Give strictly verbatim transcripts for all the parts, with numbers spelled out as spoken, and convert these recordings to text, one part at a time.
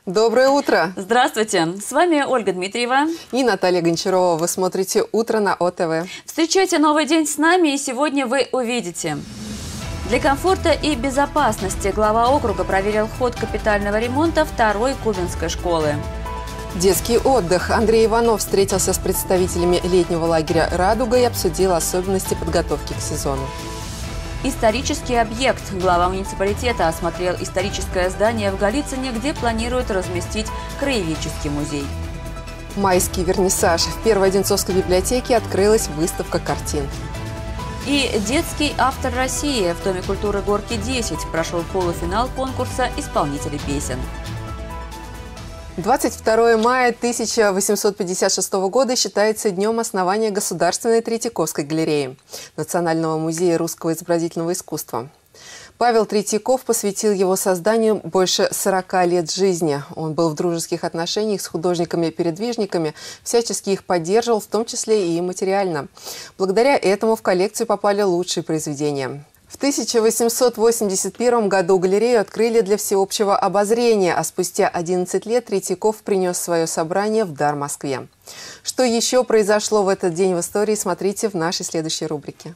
Доброе утро! Здравствуйте! С вами Ольга Дмитриева и Наталья Гончарова. Вы смотрите «Утро» на О Тэ Вэ. Встречайте новый день с нами, и сегодня вы увидите. Для комфорта и безопасности глава округа проверил ход капитального ремонта второй кубинской школы. Детский отдых. Андрей Иванов встретился с представителями летнего лагеря «Радуга» и обсудил особенности подготовки к сезону. Исторический объект. Глава муниципалитета осмотрел историческое здание в Голицыне, где планируют разместить краеведческий музей. Майский вернисаж. В Первой Одинцовской библиотеке открылась выставка картин. И детский автор России. В Доме культуры Горки десять прошел полуфинал конкурса исполнителей песен. двадцать второе мая тысяча восемьсот пятьдесят шестого года считается днем основания Государственной Третьяковской галереи Национального музея русского изобразительного искусства. Павел Третьяков посвятил его созданию больше сорока лет жизни. Он был в дружеских отношениях с художниками-передвижниками, всячески их поддерживал, в том числе и материально. Благодаря этому в коллекцию попали лучшие произведения. В тысяча восемьсот восемьдесят первом году галерею открыли для всеобщего обозрения, а спустя одиннадцать лет Третьяков принес свое собрание в дар Москве. Что еще произошло в этот день в истории, смотрите в нашей следующей рубрике.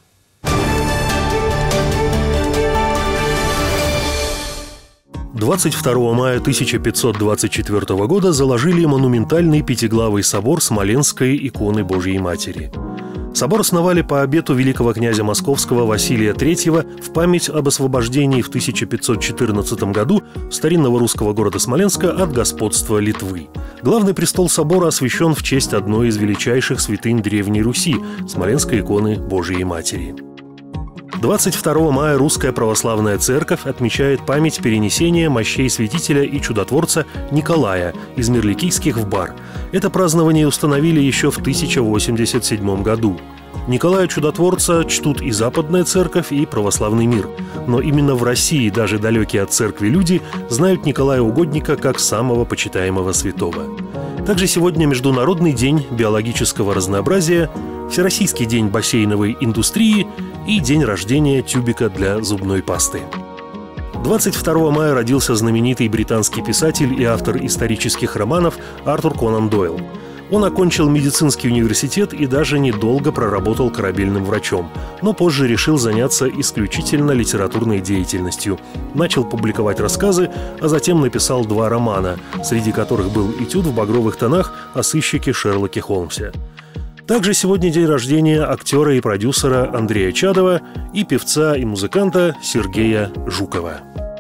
двадцать второго мая тысяча пятьсот двадцать четвёртого года заложили монументальный пятиглавый собор Смоленской иконы Божьей Матери. Собор основали по обету великого князя Московского Василия третьего в память об освобождении в тысяча пятьсот четырнадцатом году старинного русского города Смоленска от господства Литвы. Главный престол собора освящен в честь одной из величайших святынь Древней Руси – Смоленской иконы Божьей Матери. двадцать второго мая Русская Православная Церковь отмечает память перенесения мощей святителя и чудотворца Николая из Мирликийских в Бар. Это празднование установили еще в тысяча восемьдесят седьмом году. Николая Чудотворца чтут и Западная Церковь, и православный мир. Но именно в России даже далекие от церкви люди знают Николая Угодника как самого почитаемого святого. Также сегодня Международный день биологического разнообразия, Всероссийский день бассейновой индустрии и день рождения тюбика для зубной пасты. двадцать второго мая родился знаменитый британский писатель и автор исторических романов Артур Конан Дойл. Он окончил медицинский университет и даже недолго проработал корабельным врачом, но позже решил заняться исключительно литературной деятельностью. Начал публиковать рассказы, а затем написал два романа, среди которых был «Этюд в багровых тонах» о сыщике Шерлоке Холмсе. Также сегодня день рождения актера и продюсера Андрея Чадова и певца и музыканта Сергея Жукова.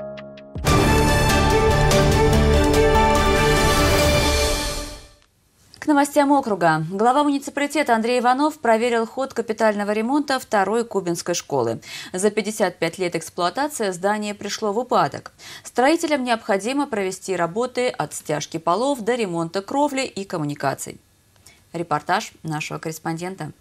К новостям округа. Глава муниципалитета Андрей Иванов проверил ход капитального ремонта второй кубинской школы. За пятьдесят пять лет эксплуатации здание пришло в упадок. Строителям необходимо провести работы от стяжки полов до ремонта кровли и коммуникаций. Репортаж нашего корреспондента.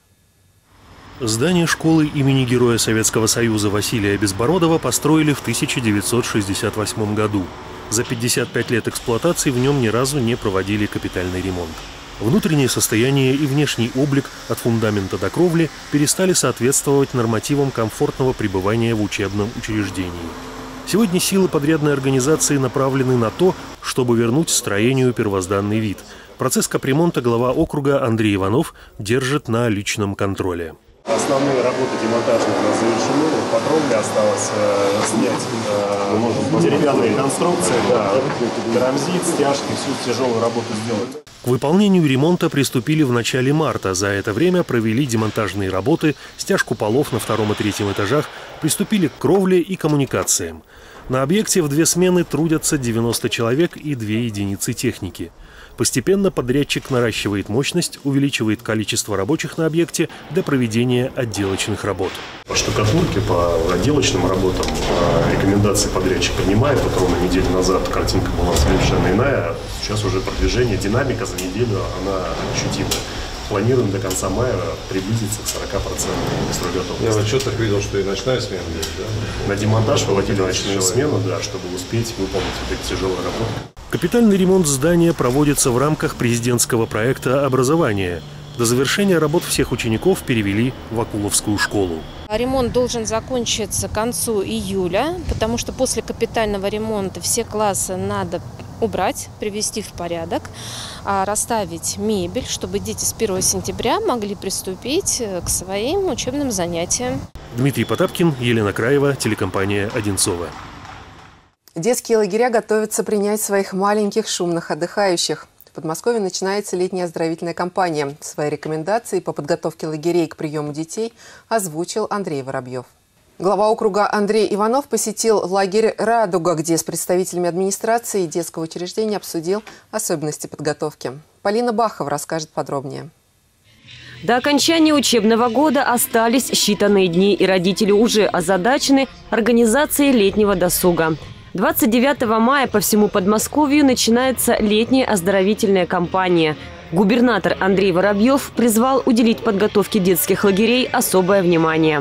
Здание школы имени Героя Советского Союза Василия Безбородова построили в тысяча девятьсот шестьдесят восьмом году. За пятьдесят пять лет эксплуатации в нем ни разу не проводили капитальный ремонт. Внутреннее состояние и внешний облик от фундамента до кровли перестали соответствовать нормативам комфортного пребывания в учебном учреждении. Сегодня силы подрядной организации направлены на то, чтобы вернуть строению первозданный вид. Процесс капремонта глава округа Андрей Иванов держит на личном контроле. Основные работы демонтажные у нас завершены. По кровле осталось э, снять э, деревянные конструкции, да, керамзит, стяжки, всю тяжелую работу сделать. К выполнению ремонта приступили в начале марта. За это время провели демонтажные работы, стяжку полов на втором и третьем этажах, приступили к кровле и коммуникациям. На объекте в две смены трудятся девяносто человек и две единицы техники. Постепенно подрядчик наращивает мощность, увеличивает количество рабочих на объекте для проведения отделочных работ. По штукатурке, по отделочным работам рекомендации подрядчик принимает. Вот ровно неделю назад картинка была совершенно иная. Сейчас уже продвижение, динамика за неделю, она ощутима. Планируем до конца мая приблизиться к сорока процентам строй готовности. Я в отчетах видел, что и ночная смена есть, да? На демонтаж выводили ночную смену, да, чтобы успеть выполнить вот эти тяжелые работы. Капитальный ремонт здания проводится в рамках президентского проекта образования. До завершения работ всех учеников перевели в Акуловскую школу. Ремонт должен закончиться к концу июля, потому что после капитального ремонта все классы надо убрать, привести в порядок, расставить мебель, чтобы дети с первого сентября могли приступить к своим учебным занятиям. Дмитрий Потапкин, Елена Краева, телекомпания «Одинцова». Детские лагеря готовятся принять своих маленьких шумных отдыхающих. В Подмосковье начинается летняя оздоровительная кампания. Свои рекомендации по подготовке лагерей к приему детей озвучил Андрей Воробьев. Глава округа Андрей Иванов посетил лагерь «Радуга», где с представителями администрации и детского учреждения обсудил особенности подготовки. Полина Бахова расскажет подробнее. До окончания учебного года остались считанные дни, и родители уже озадачены организацией летнего досуга. двадцать девятого мая по всему Подмосковью начинается летняя оздоровительная кампания. Губернатор Андрей Воробьев призвал уделить подготовке детских лагерей особое внимание.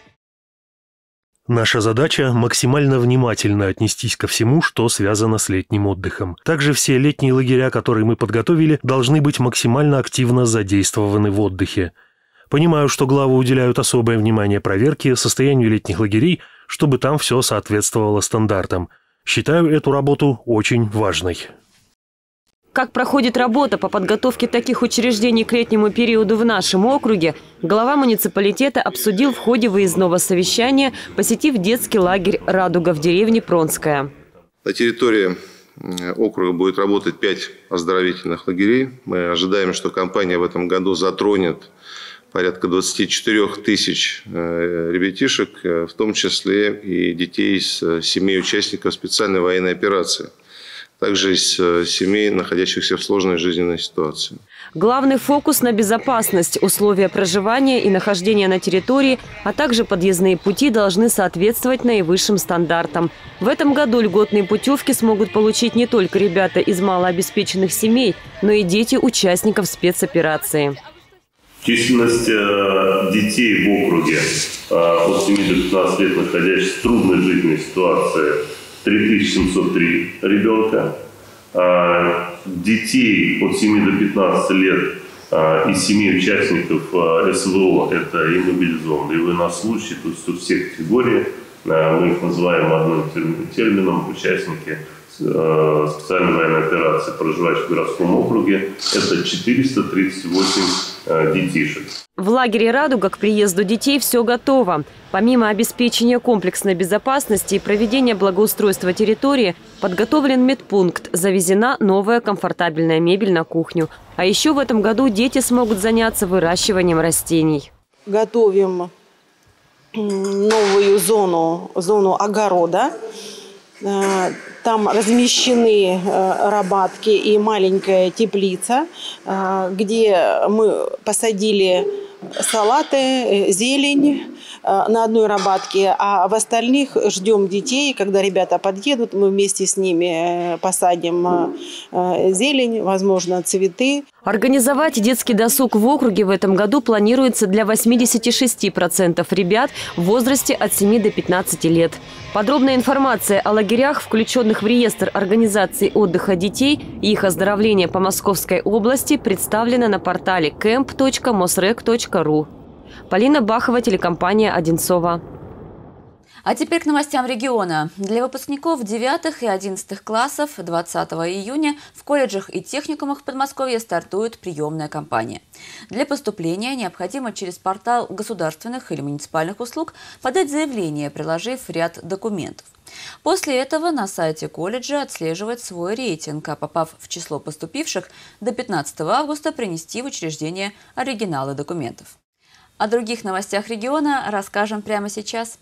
Наша задача – максимально внимательно отнестись ко всему, что связано с летним отдыхом. Также все летние лагеря, которые мы подготовили, должны быть максимально активно задействованы в отдыхе. Понимаю, что главы уделяют особое внимание проверке, состоянию летних лагерей, чтобы там все соответствовало стандартам. Считаю эту работу очень важной. Как проходит работа по подготовке таких учреждений к летнему периоду в нашем округе, глава муниципалитета обсудил в ходе выездного совещания, посетив детский лагерь «Радуга» в деревне Пронская. На территории округа будет работать пять оздоровительных лагерей. Мы ожидаем, что кампания в этом году затронет порядка двадцати четырёх тысяч ребятишек, в том числе и детей из семей участников специальной военной операции. Также из семей, находящихся в сложной жизненной ситуации. Главный фокус на безопасность. Условия проживания и нахождения на территории, а также подъездные пути должны соответствовать наивысшим стандартам. В этом году льготные путевки смогут получить не только ребята из малообеспеченных семей, но и дети участников спецоперации. Численность детей в округе от семи до пятнадцати лет, находящихся в трудной жизненной ситуации, три тысячи семьсот три ребенка. А детей от семи до пятнадцати лет а, из семи участников а, СВО, это и мобилизованные, и военнослужащие, то есть у всех категорий, а, мы их называем одним термином, участники а, специальной военной операции, проживающих в городском округе, это четыреста тридцать восемь а, детишек. В лагере «Радуга» к приезду детей все готово. Помимо обеспечения комплексной безопасности и проведения благоустройства территории, подготовлен медпункт, завезена новая комфортабельная мебель на кухню. А еще в этом году дети смогут заняться выращиванием растений. Готовим новую зону, зону огорода. Там размещены рабатки и маленькая теплица, где мы посадили салаты, зелень на одной рабатке, а в остальных ждем детей. Когда ребята подъедут, мы вместе с ними посадим зелень, возможно, цветы. Организовать детский досуг в округе в этом году планируется для восьмидесяти шести процентов ребят в возрасте от семи до пятнадцати лет. Подробная информация о лагерях, включенных в реестр организаций отдыха детей и их оздоровления по Московской области, представлена на портале кэмп точка мосрэк точка ру. Полина Бахова, телекомпания «Одинцова». А теперь к новостям региона. Для выпускников девятых и одиннадцатых классов двадцатого июня в колледжах и техникумах Подмосковья стартует приемная кампания. Для поступления необходимо через портал государственных или муниципальных услуг подать заявление, приложив ряд документов. После этого на сайте колледжа отслеживать свой рейтинг, а попав в число поступивших, до пятнадцатого августа принести в учреждение оригиналы документов. О других новостях региона расскажем прямо сейчас.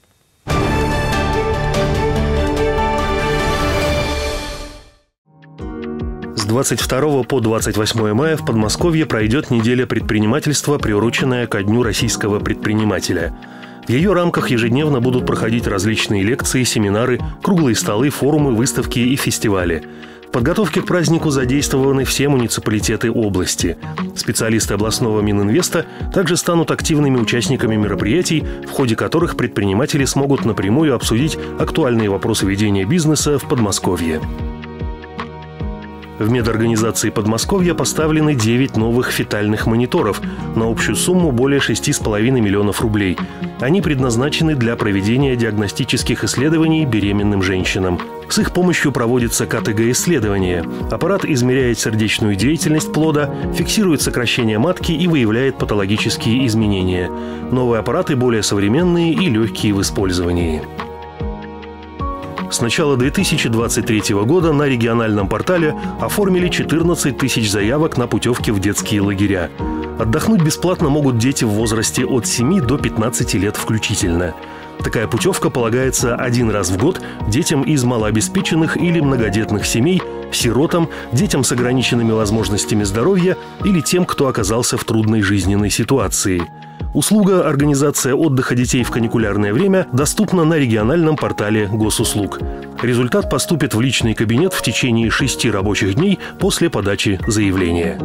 С двадцать второго по двадцать восьмое мая в Подмосковье пройдет неделя предпринимательства, приуроченная ко Дню российского предпринимателя. В ее рамках ежедневно будут проходить различные лекции, семинары, круглые столы, форумы, выставки и фестивали. В подготовке к празднику задействованы все муниципалитеты области. Специалисты областного Мининвеста также станут активными участниками мероприятий, в ходе которых предприниматели смогут напрямую обсудить актуальные вопросы ведения бизнеса в Подмосковье. В медорганизации Подмосковья поставлены девять новых фетальных мониторов на общую сумму более шести с половиной миллионов рублей. Они предназначены для проведения диагностических исследований беременным женщинам. С их помощью проводится ка тэ гэ-исследование. Аппарат измеряет сердечную деятельность плода, фиксирует сокращение матки и выявляет патологические изменения. Новые аппараты более современные и легкие в использовании. С начала две тысячи двадцать третьего года на региональном портале оформили четырнадцать тысяч заявок на путевки в детские лагеря. Отдохнуть бесплатно могут дети в возрасте от семи до пятнадцати лет включительно. Такая путевка полагается один раз в год детям из малообеспеченных или многодетных семей, сиротам, детям с ограниченными возможностями здоровья или тем, кто оказался в трудной жизненной ситуации. Услуга «Организация отдыха детей в каникулярное время» доступна на региональном портале госуслуг. Результат поступит в личный кабинет в течение шести рабочих дней после подачи заявления.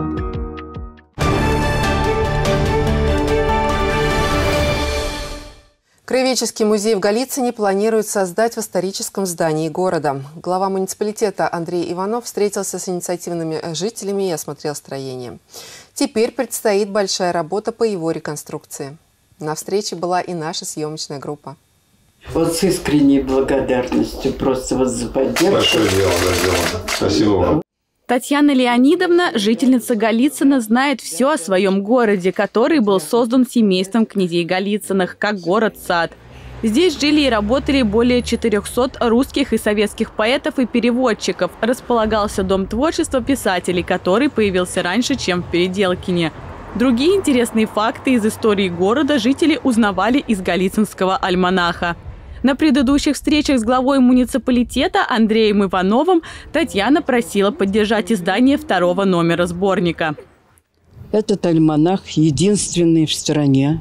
Краеведческий музей в Голицыне планирует создать в историческом здании города. Глава муниципалитета Андрей Иванов встретился с инициативными жителями и осмотрел строение. Теперь предстоит большая работа по его реконструкции. На встрече была и наша съемочная группа. Вот с искренней благодарностью просто вот за поддержку. Большое дело, да, дело. Спасибо вам. Татьяна Леонидовна, жительница Голицына, знает все о своем городе, который был создан семейством князей Голицыных, как город-сад. Здесь жили и работали более четырёхсот русских и советских поэтов и переводчиков. Располагался дом творчества писателей, который появился раньше, чем в Переделкине. Другие интересные факты из истории города жители узнавали из Голицынского альманаха. На предыдущих встречах с главой муниципалитета Андреем Ивановым Татьяна просила поддержать издание второго номера сборника. Этот альманах единственный в стране,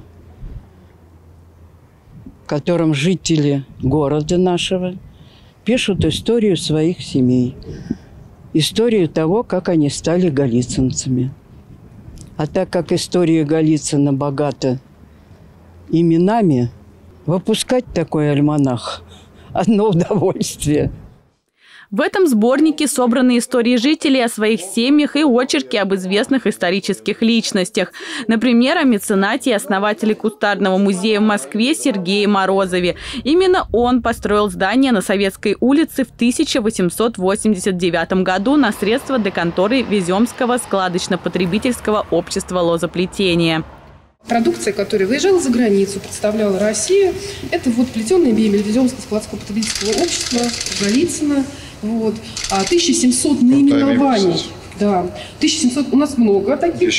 в котором жители города нашего пишут историю своих семей, историю того, как они стали голицынцами. А так как история Голицына богата именами, выпускать такой альманах – одно удовольствие. В этом сборнике собраны истории жителей о своих семьях и очерки об известных исторических личностях. Например, о меценате и основателе кустарного музея в Москве Сергее Морозове. Именно он построил здание на Советской улице в тысяча восемьсот восемьдесят девятом году на средства деканторы Веземского складочно-потребительского общества лозоплетения. Продукция, которая выезжала за границу, представляла Россию. Это вот плетеная мебель Веземского складского потребительского общества, Голицына. Вот. А тысяча семьсот наименований. Да. тысяча семьсот. У нас много таких.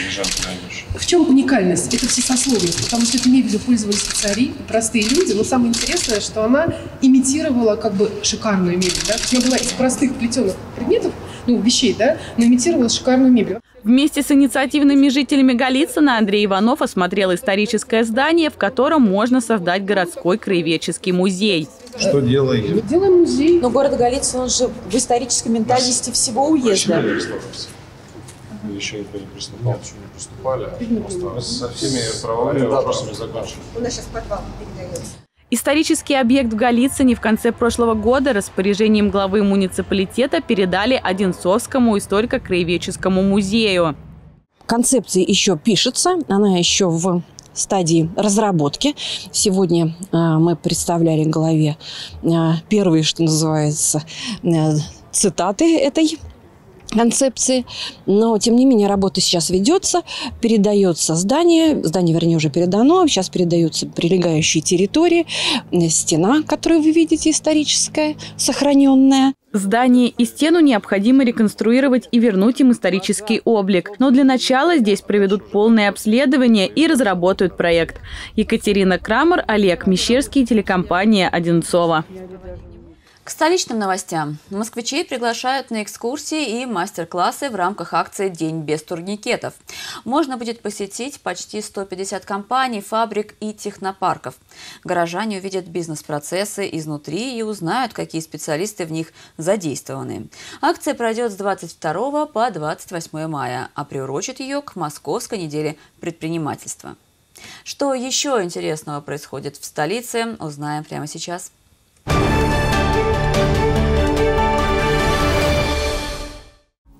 В чем уникальность? Это всесословность. Потому что этой мебелью пользовались цари, простые люди. Но самое интересное, что она имитировала как бы шикарную мебель. Да? То есть она была из простых плетеных предметов, ну, вещей, да, но имитировала шикарную мебель. Вместе с инициативными жителями Голицына Андрей Иванов осмотрел историческое здание, в котором можно создать городской краеведческий музей. Что делаете? Мы делаем музей. Но город Голицын, он же в исторической ментальности всего уезда. Вы еще никто не приступал, еще не приступали. Мы со всеми правовыми вопросами закончили. У нас сейчас подвал передается. Исторический объект в Голицыне в конце прошлого года распоряжением главы муниципалитета передали Одинцовскому историко-краеведческому музею. Концепция еще пишется, она еще в стадии разработки. Сегодня э, мы представляли главе э, первые, что называется, э, цитаты этой концепции, но, тем не менее, работа сейчас ведется, передается здание, здание, вернее, уже передано, сейчас передаются прилегающие территории, стена, которую вы видите, историческая, сохраненная. Здание и стену необходимо реконструировать и вернуть им исторический облик. Но для начала здесь проведут полное обследование и разработают проект. Екатерина Крамер, Олег Мещерский, телекомпания «Одинцова». К столичным новостям. Москвичей приглашают на экскурсии и мастер-классы в рамках акции «День без турникетов». Можно будет посетить почти сто пятьдесят компаний, фабрик и технопарков. Горожане увидят бизнес-процессы изнутри и узнают, какие специалисты в них задействованы. Акция пройдет с двадцать второго по двадцать восьмое мая, а приурочит ее к Московской неделе предпринимательства. Что еще интересного происходит в столице, узнаем прямо сейчас.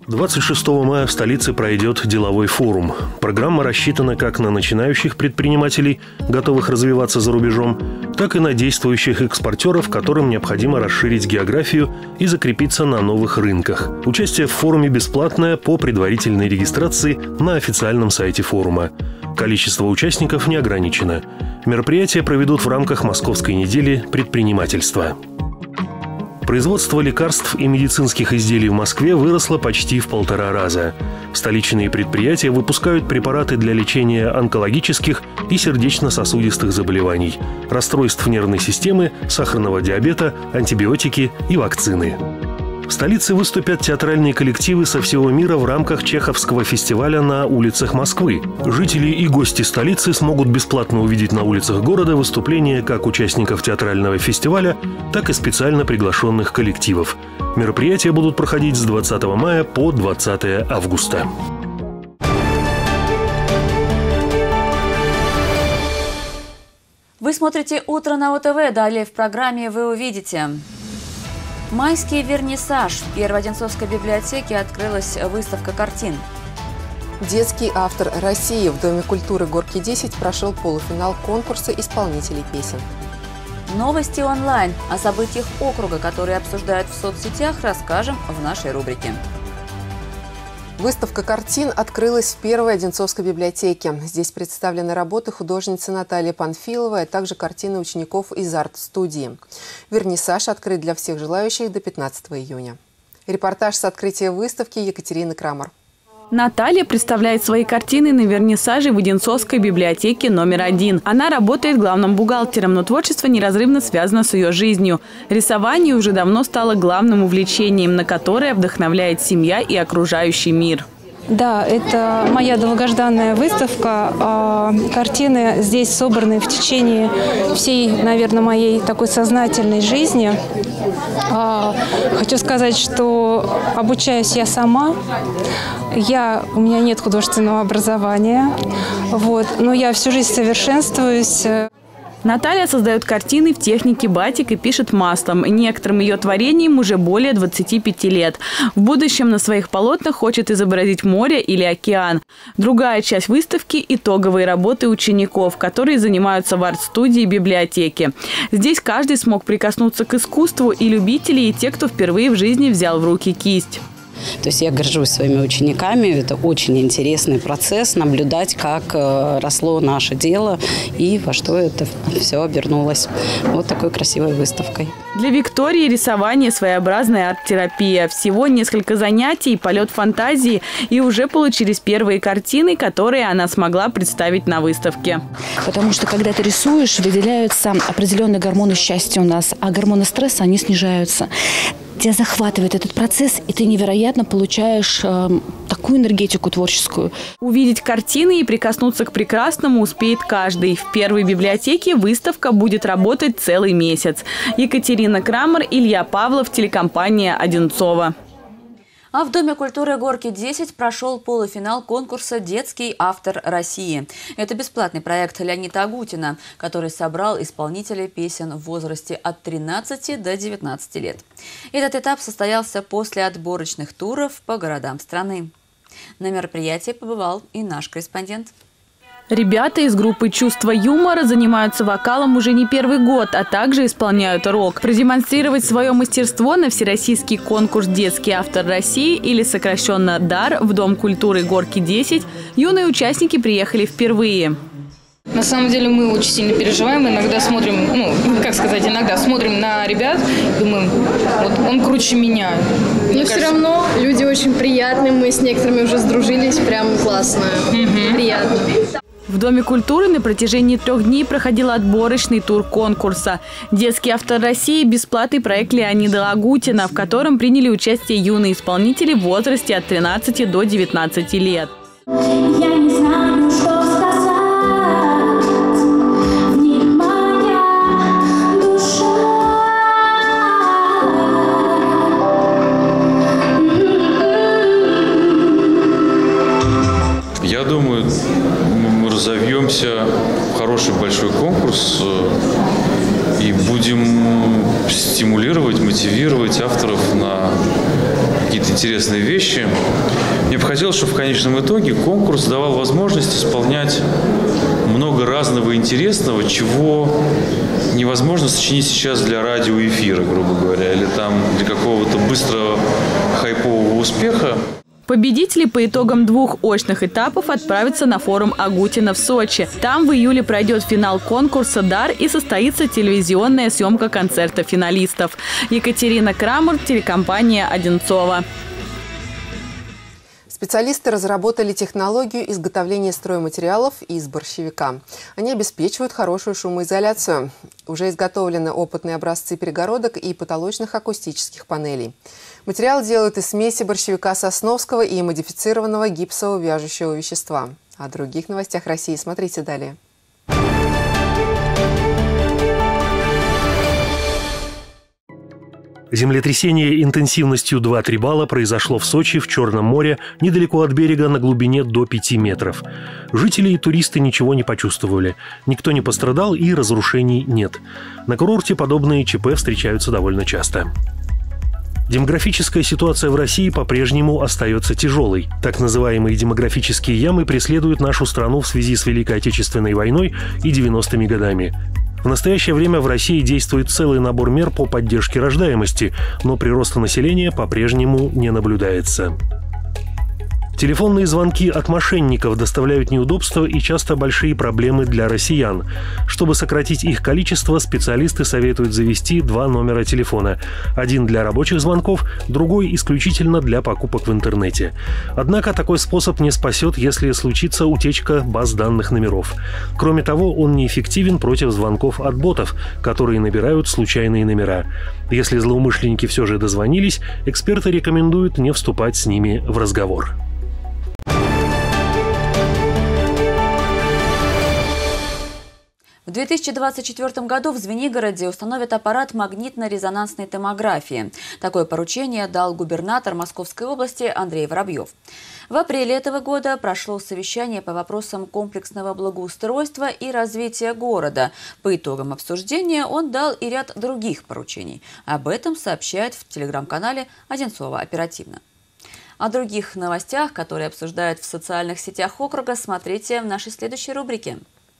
двадцать шестого мая в столице пройдет деловой форум. Программа рассчитана как на начинающих предпринимателей, готовых развиваться за рубежом, так и на действующих экспортеров, которым необходимо расширить географию и закрепиться на новых рынках. Участие в форуме бесплатное по предварительной регистрации на официальном сайте форума. Количество участников не ограничено. Мероприятие проведут в рамках Московской недели предпринимательства. Производство лекарств и медицинских изделий в Москве выросло почти в полтора раза. Столичные предприятия выпускают препараты для лечения онкологических и сердечно-сосудистых заболеваний, расстройств нервной системы, сахарного диабета, антибиотики и вакцины. В столице выступят театральные коллективы со всего мира в рамках Чеховского фестиваля на улицах Москвы. Жители и гости столицы смогут бесплатно увидеть на улицах города выступления как участников театрального фестиваля, так и специально приглашенных коллективов. Мероприятия будут проходить с двадцатого мая по двадцатое августа. Вы смотрите «Утро на ОТВ». Далее в программе вы увидите... Майский вернисаж. В Первой Одинцовской библиотеке открылась выставка картин. Детский автор России. В Доме культуры Горки десять прошел полуфинал конкурса исполнителей песен. Новости онлайн. О событиях округа, которые обсуждают в соцсетях, расскажем в нашей рубрике. Выставка картин открылась в Первой Одинцовской библиотеке. Здесь представлены работы художницы Натальи Панфиловой, а также картины учеников из арт-студии. Вернисаж открыт для всех желающих до пятнадцатого июня. Репортаж с открытия выставки Екатерины Крамер. Наталья представляет свои картины на вернисаже в Одинцовской библиотеке номер один. Она работает главным бухгалтером, но творчество неразрывно связано с ее жизнью. Рисование уже давно стало главным увлечением, на которое вдохновляет семья и окружающий мир. Да, это моя долгожданная выставка. Картины здесь собраны в течение всей, наверное, моей такой сознательной жизни. Хочу сказать, что обучаюсь я сама. Я, у меня нет художественного образования, вот, но я всю жизнь совершенствуюсь. Наталья создает картины в технике батик и пишет маслом. Некоторым ее творениям уже более двадцати пяти лет. В будущем на своих полотнах хочет изобразить море или океан. Другая часть выставки – итоговые работы учеников, которые занимаются в арт-студии библиотеки. Здесь каждый смог прикоснуться к искусству, и любители, и те, кто впервые в жизни взял в руки кисть. То есть я горжусь своими учениками. Это очень интересный процесс, наблюдать, как росло наше дело и во что это все обернулось. Вот такой красивой выставкой. Для Виктории рисование – своеобразная арт-терапия. Всего несколько занятий, полет фантазии, и уже получились первые картины, которые она смогла представить на выставке. Потому что, когда ты рисуешь, выделяются определенные гормоны счастья у нас, а гормоны стресса, они снижаются. Тебя захватывает этот процесс, и ты невероятно получаешь э, такую энергетику творческую. Увидеть картины и прикоснуться к прекрасному успеет каждый. В первой библиотеке выставка будет работать целый месяц. Екатерина Крамер, Илья Павлов, телекомпания «Одинцово». А в Доме культуры Горки десять прошел полуфинал конкурса «Детский автор России». Это бесплатный проект Леонида Агутина, который собрал исполнителей песен в возрасте от тринадцати до девятнадцати лет. Этот этап состоялся после отборочных туров по городам страны. На мероприятии побывал и наш корреспондент. Ребята из группы «Чувство юмора» занимаются вокалом уже не первый год, а также исполняют рок. Продемонстрировать свое мастерство на всероссийский конкурс «Детский автор России» или сокращенно «ДАР» в Дом культуры Горки десять юные участники приехали впервые. На самом деле мы очень сильно переживаем, иногда смотрим, ну, как сказать, иногда смотрим на ребят, думаем, вот он круче меня. Но все равно люди очень приятные, мы с некоторыми уже сдружились, прям классно, угу. Приятно. В Доме культуры на протяжении трех дней проходил отборочный тур конкурса. «Детский автор России» – бесплатный проект Леонида Агутина, в котором приняли участие юные исполнители в возрасте от тринадцати до девятнадцати лет. Я не знаю, что сказать, внимание, душа. Я думаю, мы разовьемся в хороший большой конкурс и будем стимулировать, мотивировать авторов на какие-то интересные вещи. Мне бы хотелось, чтобы в конечном итоге конкурс давал возможность исполнять много разного интересного, чего невозможно сочинить сейчас для радиоэфира, грубо говоря, или там для какого-то быстрого хайпового успеха. Победители по итогам двух очных этапов отправятся на форум Агутина в Сочи. Там в июле пройдет финал конкурса «Дар» и состоится телевизионная съемка концерта финалистов. Екатерина Крамер, телекомпания «Одинцово». Специалисты разработали технологию изготовления стройматериалов из борщевика. Они обеспечивают хорошую шумоизоляцию. Уже изготовлены опытные образцы перегородок и потолочных акустических панелей. Материал делают из смеси борщевика сосновского и модифицированного гипсового вяжущего вещества. О других новостях России смотрите далее. Землетрясение интенсивностью два-три балла произошло в Сочи, в Черном море, недалеко от берега, на глубине до пяти метров. Жители и туристы ничего не почувствовали. Никто не пострадал и разрушений нет. На курорте подобные ЧП встречаются довольно часто. Демографическая ситуация в России по-прежнему остается тяжелой. Так называемые демографические ямы преследуют нашу страну в связи с Великой Отечественной войной и девяностыми годами. В настоящее время в России действует целый набор мер по поддержке рождаемости, но прироста населения по-прежнему не наблюдается. Телефонные звонки от мошенников доставляют неудобства и часто большие проблемы для россиян. Чтобы сократить их количество, специалисты советуют завести два номера телефона. Один для рабочих звонков, другой исключительно для покупок в интернете. Однако такой способ не спасет, если случится утечка баз данных номеров. Кроме того, он неэффективен против звонков от ботов, которые набирают случайные номера. Если злоумышленники все же дозвонились, эксперты рекомендуют не вступать с ними в разговор. В две тысячи двадцать четвёртом году в Звенигороде установят аппарат магнитно-резонансной томографии. Такое поручение дал губернатор Московской области Андрей Воробьев. В апреле этого года прошло совещание по вопросам комплексного благоустройства и развития города. По итогам обсуждения он дал и ряд других поручений. Об этом сообщает в телеграм-канале «Одинцово оперативно». О других новостях, которые обсуждают в социальных сетях округа, смотрите в нашей следующей рубрике.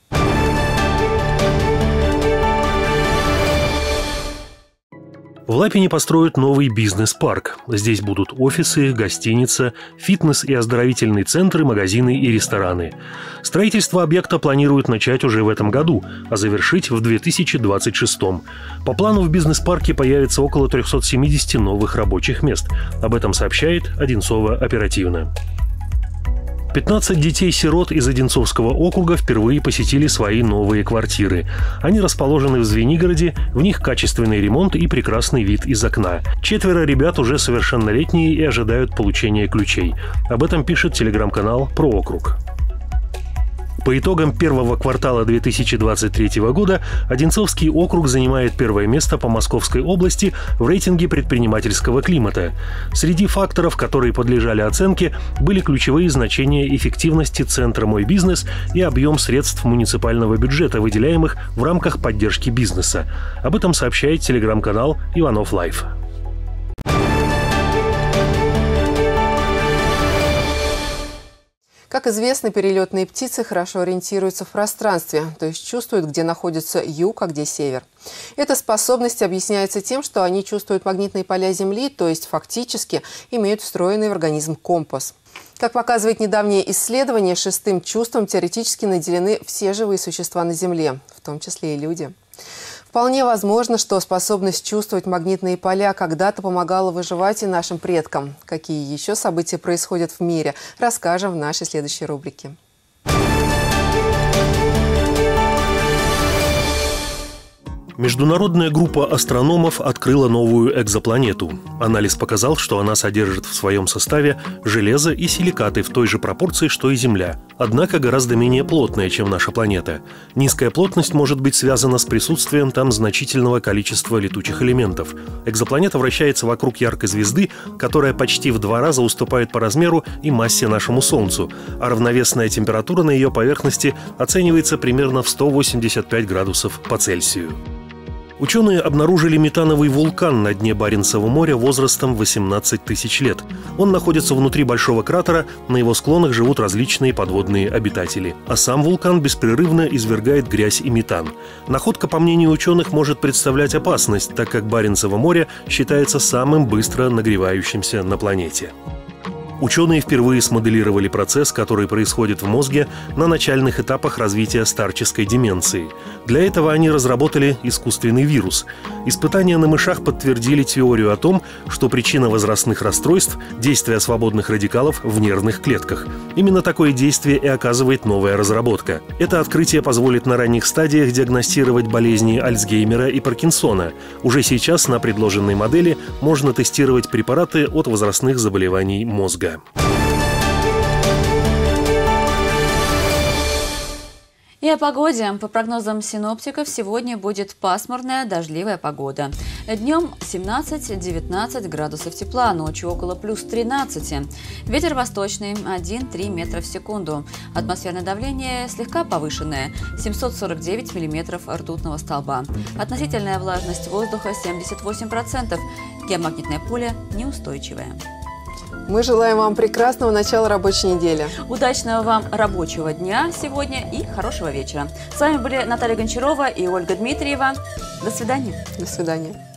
В Лапине построят новый бизнес-парк. Здесь будут офисы, гостиница, фитнес и оздоровительные центры, магазины и рестораны. Строительство объекта планируют начать уже в этом году, а завершить в две тысячи двадцать шестом. По плану в бизнес-парке появится около трёхсот семидесяти новых рабочих мест. Об этом сообщает Одинцово оперативно. пятнадцать детей-сирот из Одинцовского округа впервые посетили свои новые квартиры. Они расположены в Звенигороде, в них качественный ремонт и прекрасный вид из окна. Четверо ребят уже совершеннолетние и ожидают получения ключей. Об этом пишет телеграм-канал «Про округ». По итогам первого квартала две тысячи двадцать третьего года Одинцовский округ занимает первое место по Московской области в рейтинге предпринимательского климата. Среди факторов, которые подлежали оценке, были ключевые значения эффективности центра «Мой бизнес» и объем средств муниципального бюджета, выделяемых в рамках поддержки бизнеса. Об этом сообщает телеграм-канал «Иванов Лайф». Как известно, перелетные птицы хорошо ориентируются в пространстве, то есть чувствуют, где находится юг, а где север. Эта способность объясняется тем, что они чувствуют магнитные поля Земли, то есть фактически имеют встроенный в организм компас. Как показывает недавнее исследование, шестым чувством теоретически наделены все живые существа на Земле, в том числе и люди. Вполне возможно, что способность чувствовать магнитные поля когда-то помогала выживать и нашим предкам. Какие еще события происходят в мире, расскажем в нашей следующей рубрике. Международная группа астрономов открыла новую экзопланету. Анализ показал, что она содержит в своем составе железо и силикаты в той же пропорции, что и Земля, однако гораздо менее плотная, чем наша планета. Низкая плотность может быть связана с присутствием там значительного количества летучих элементов. Экзопланета вращается вокруг яркой звезды, которая почти в два раза уступает по размеру и массе нашему Солнцу, а равновесная температура на ее поверхности оценивается примерно в сто восемьдесят пять градусов по Цельсию. Ученые обнаружили метановый вулкан на дне Баренцева моря возрастом восемнадцать тысяч лет. Он находится внутри большого кратера, на его склонах живут различные подводные обитатели. А сам вулкан беспрерывно извергает грязь и метан. Находка, по мнению ученых, может представлять опасность, так как Баренцево море считается самым быстро нагревающимся на планете. Ученые впервые смоделировали процесс, который происходит в мозге на начальных этапах развития старческой деменции. Для этого они разработали искусственный вирус. Испытания на мышах подтвердили теорию о том, что причина возрастных расстройств – действие свободных радикалов в нервных клетках. Именно такое действие и оказывает новая разработка. Это открытие позволит на ранних стадиях диагностировать болезни Альцгеймера и Паркинсона. Уже сейчас на предложенной модели можно тестировать препараты от возрастных заболеваний мозга. И о погоде. По прогнозам синоптиков, сегодня будет пасмурная, дождливая погода. Днем семнадцать-девятнадцать градусов тепла, ночью около плюс тринадцати. Ветер восточный один-три метра в секунду. Атмосферное давление слегка повышенное – семьсот сорок девять миллиметров ртутного столба. Относительная влажность воздуха семьдесят восемь процентов. Геомагнитное поле неустойчивое. Мы желаем вам прекрасного начала рабочей недели. Удачного вам рабочего дня сегодня и хорошего вечера. С вами были Наталья Гончарова и Ольга Дмитриева. До свидания. До свидания.